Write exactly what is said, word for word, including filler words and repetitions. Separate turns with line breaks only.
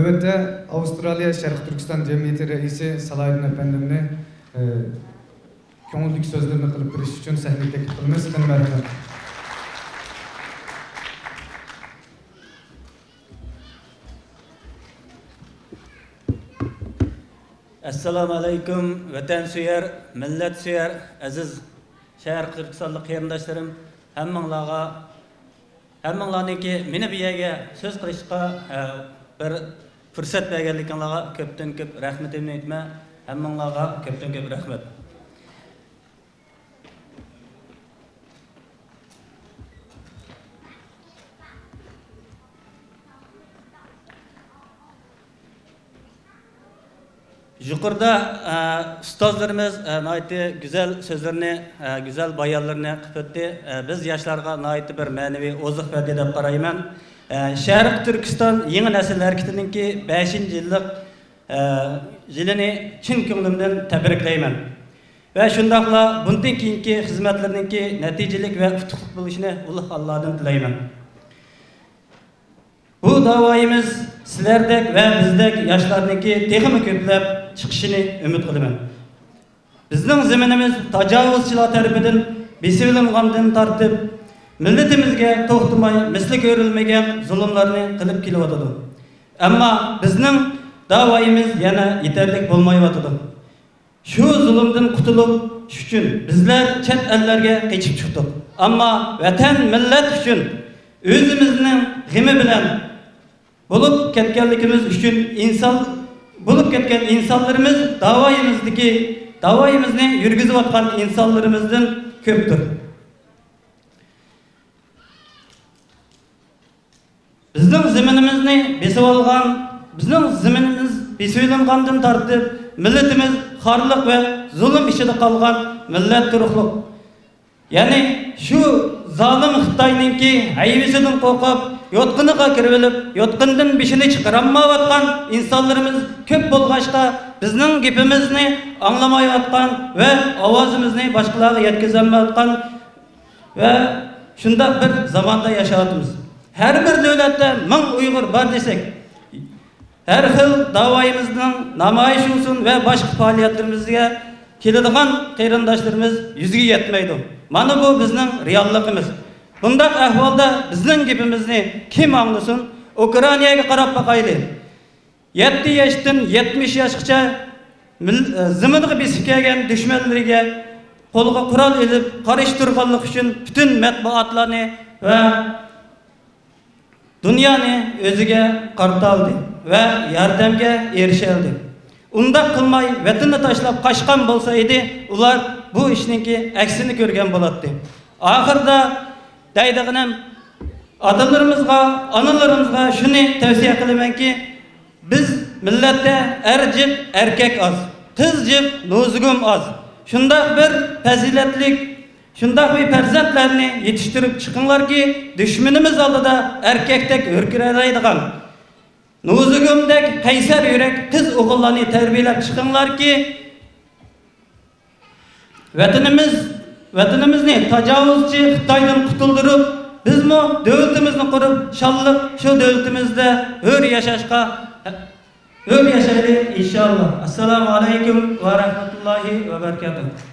Növbette Avustralya Şarkı Türkistan Cemiyeti Reisi Salahiddin Efendimni e, köngüldük sözlerini kılıp biriş için sahneye teklif kılmaz. Sizden merhaba.
Assalamu alaikum, vatan süyer, millet süyer, aziz şehir Kırgızistanlı kıyırdaşlarım, hemmanlağa, hemmanlarniki meni bu yerga söz qilishga bir fırsat berganliklaringizga ko'pdan ko'p rahmatimni aytma, hemmanlarga ko'pdan ko'p rahmat. Yukarıda ustazlarımız naiti güzel sözlerini, güzel bayanlarını kıpıttı. Biz yaşlarga naiti bir manevi ozuk verdi dep qarayman. Şarkı Türkistan yeni nesil hareketininki beşinci yıllık yılını çin könglimden tebrikleyman. Ve şundakla bundan keyinki hizmetlerininki neticelik ve utuqliq bo'lishini Ulug' Allah'dan tilayman. Bu davayımız sizlerdek ve bizdek yaşlarınki texmi köplep çıkışını ümit kılıman. Bizning zaminimiz tajovuzchilar tarafidan besilingandan tartib milletimizga to'xtamay misli ko'rilmagan zulmlarni qilib kelyotdi. Ammo bizning davoyimiz yana yetarlik bo'lmayotdi. Shu zulmdan qutulib uchun bizlar chet ellarga qochib chiqdik. Ammo vatan millat uchun o'zimizning g'imi bilan bulup ketkenlikimiz üçün insan bulup ketken insanlarımız davayımızdaki davayımızı yürgüzüp atkan insanlarımızdan köptür. Bizning zaminimizni besib olgan, bizning zaminimiz besilingandan tartib milletimiz xorliq ve zulm ichida qolgan millat turuqliq. Yani şu zalim Xitoyninki ayvisidan qo'rqib yotqiniga kirib olib, yotqindan beshini chiqaramayotgan insonlarimiz ko'p bo'lg'achqa bizning gapimizni anglamayotgan va ovozimizni boshqalarga yetkazolmayotgan va shunday bir zamonda yashayapmiz. Har bir davlatda ming Uyg'ur bor desak, har xil davoyimizning namoyish olsun va boshqa faoliyatlarimizga keladigan qarindoshlarimiz yuziga yetmaydi. Mana bu bizning realligimiz. Bunda ahvalda bizning gapimizni kim anglasın? Ukraynaga qarab baqayli. yetti yoshdan yetmish yoshgacha ziminiga besib kelgan dushmanlariga qo'lga qurol ilib qarish turganlik uchun bütün matbuotlarni va dunyoni o'ziga qartaldi va yordamga erishildi. Unda qilmay vatanni tashlab qochgan bo'lsa edi, ular bu ishninki aksini ko'rgan bo'ladi. Oxirda deydiğim adamlarımızga, analarımızga şunu tavsiye kılıman ki biz millette ercik erkek az, kızcık nozugum az. Şunda bir faziletlik, şunda bir perzentlerini yetiştirip çıkınlar ki düşmanımız aldıda erkektek ürküreleydiğen. Nozugumdek kayser yürek kız oğullarını terbiyelep çıkınlar ki vatanımız vatanımızı tajovuzchi Xitoydan qutuldirib, bizmi devletimizni qurib, şalliq shu devletimizde hür yashashga hür yashaylik inshaalloh. Assalomu alaykum va rahmatullohi va barakatuh.